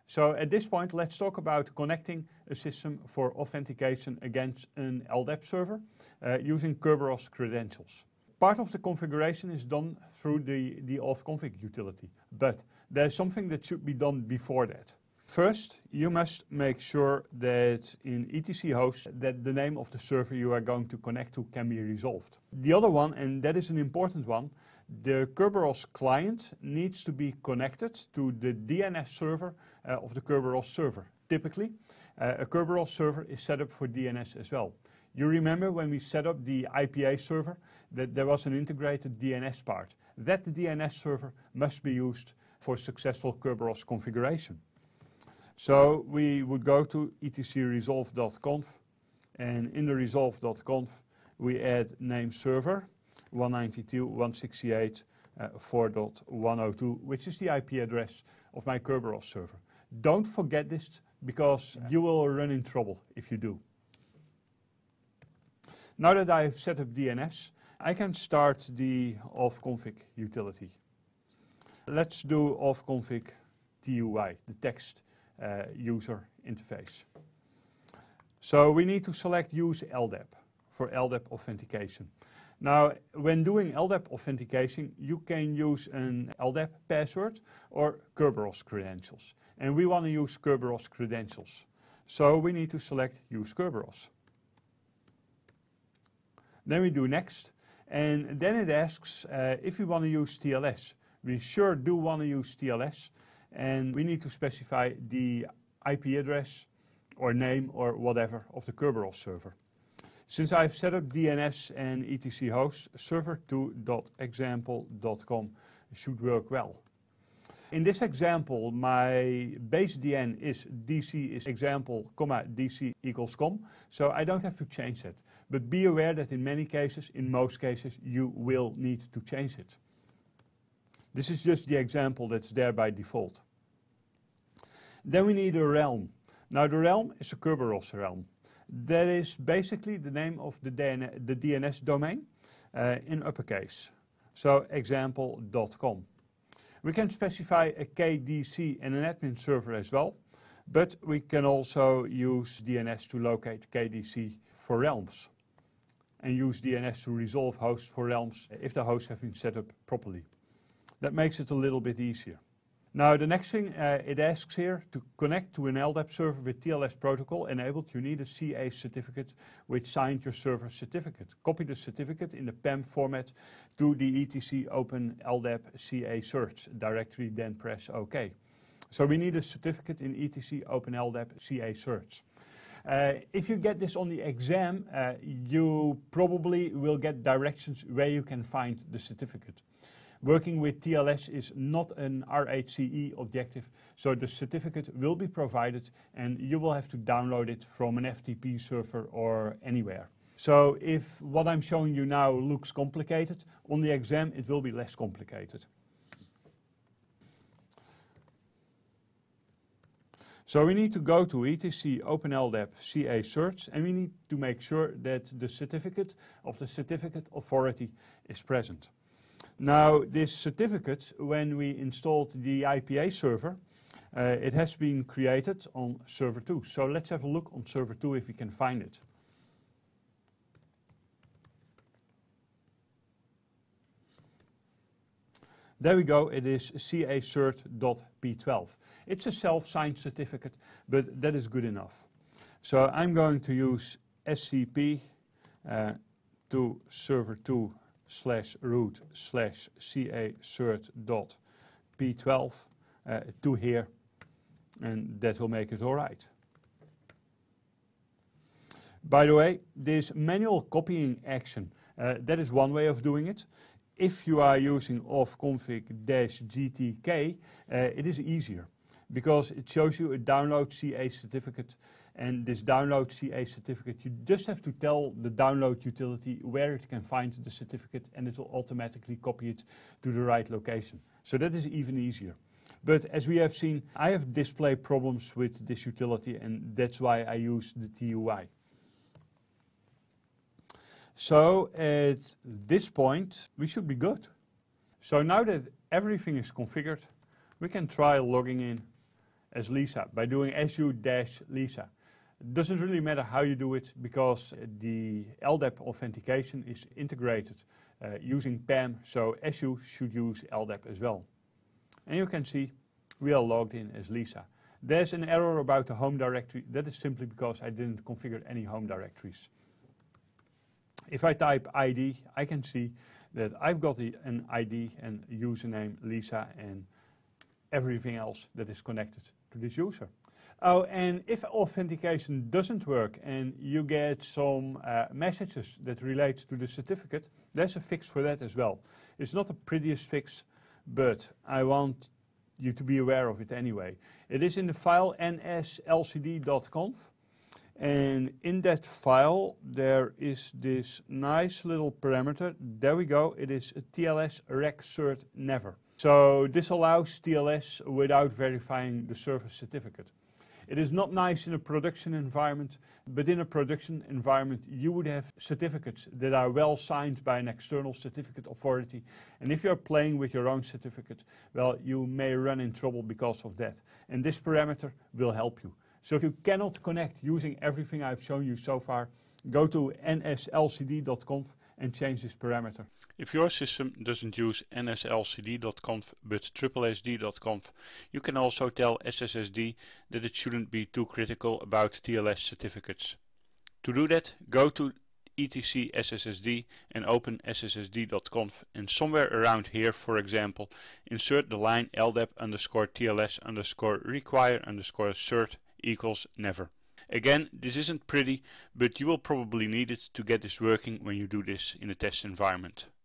So at this point, let's talk about connecting a system for authentication against an LDAP server using Kerberos credentials. Part of the configuration is done through the authconfig utility, but there's something that should be done before that. First, you must make sure that in etc host that the name of the server you are going to connect to can be resolved. The other one, and that is an important one, the Kerberos client needs to be connected to the DNS server of the Kerberos server. Typically, a Kerberos server is set up for DNS as well. You remember when we set up the IPA server that there was an integrated DNS part. That DNS server must be used for successful Kerberos configuration. So we would go to etcresolve.conf, and in the resolve.conf we add name server 192.168.4.102, which is the IP address of my Kerberos server. Don't forget this, because you will run in trouble if you do. Now that I have set up DNS, I can start the authconfig utility. Let's do authconfig TUI, the text user interface. So we need to select use LDAP for LDAP authentication. Now, when doing LDAP authentication, you can use an LDAP password or Kerberos credentials. And we want to use Kerberos credentials. So we need to select use Kerberos. Then we do next, and then it asks if we want to use TLS. We sure do want to use TLS, and we need to specify the IP address or name or whatever of the Kerberos server. Since I've set up DNS and etc host, server2.example.com should work well. In this example, my base DN is dc is example, dc equals com, so I don't have to change that. But be aware that in many cases, in most cases, you will need to change it. This is just the example that's there by default. Then we need a realm. Now the realm is a Kerberos realm. That is basically the name of the DNS domain in uppercase. So example.com. We can specify a KDC and an admin server as well, but we can also use DNS to locate KDC for realms and use DNS to resolve hosts for realms if the hosts have been set up properly. That makes it a little bit easier. Now the next thing it asks here, to connect to an LDAP server with TLS protocol enabled, you need a CA certificate which signed your server certificate. Copy the certificate in the PEM format to the etc open LDAP CA search directory, then press OK. So we need a certificate in etc open LDAP CA search. If you get this on the exam, you probably will get directions where you can find the certificate. Working with TLS is not an RHCE objective, so the certificate will be provided and you will have to download it from an FTP server or anywhere. So if what I'm showing you now looks complicated, on the exam it will be less complicated. So we need to go to etc open LDAP CA search, and we need to make sure that the certificate of the certificate authority is present. Now this certificate, when we installed the IPA server, it has been created on server 2. So let's have a look on server 2 if we can find it. There we go, it is cacert.p12. It's a self-signed certificate, but that is good enough. So I'm going to use scp to server2/root/cacert.p12 to here, and that will make it all right. By the way, this manual copying action, that is one way of doing it. If you are using authconfig-gtk, it is easier because it shows you a download CA certificate, and this download CA certificate, you just have to tell the download utility where it can find the certificate, and it will automatically copy it to the right location. So that is even easier. But as we have seen, I have display problems with this utility, and that's why I use the TUI. So at this point, we should be good. So now that everything is configured, we can try logging in as Lisa by doing su-lisa. It doesn't really matter how you do it because the LDAP authentication is integrated using PAM, so SU should use LDAP as well. And you can see we are logged in as Lisa. There's an error about the home directory. That is simply because I didn't configure any home directories. If I type ID, I can see that I've got an ID and username Lisa and everything else that is connected to this user. Oh, and if authentication doesn't work and you get some messages that relate to the certificate, there's a fix for that as well. It's not the prettiest fix, but I want you to be aware of it anyway. It is in the file nslcd.conf, and in that file there is this nice little parameter. There we go. It is a TLS rec cert never. So this allows TLS without verifying the service certificate. It is not nice in a production environment, but in a production environment you would have certificates that are well signed by an external certificate authority. And if you're playing with your own certificate, well, you may run in trouble because of that. And this parameter will help you. So if you cannot connect using everything I've shown you so far, go to nslcd.conf and change this parameter. If your system doesn't use nslcd.conf but triplesd.conf, you can also tell SSSD that it shouldn't be too critical about TLS certificates. To do that, go to etc SSSD and open sssd.conf, and somewhere around here, for example, insert the line ldap_tls_require_cert equals never. Again, this isn't pretty, but you will probably need it to get this working when you do this in a test environment.